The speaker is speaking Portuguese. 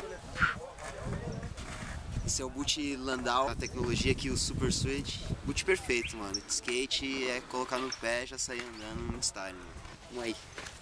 Esse é o boot Landau, a tecnologia aqui, o Super Suede. Boot perfeito, mano. Skate é colocar no pé e já sair andando no style, mano. Vamos aí.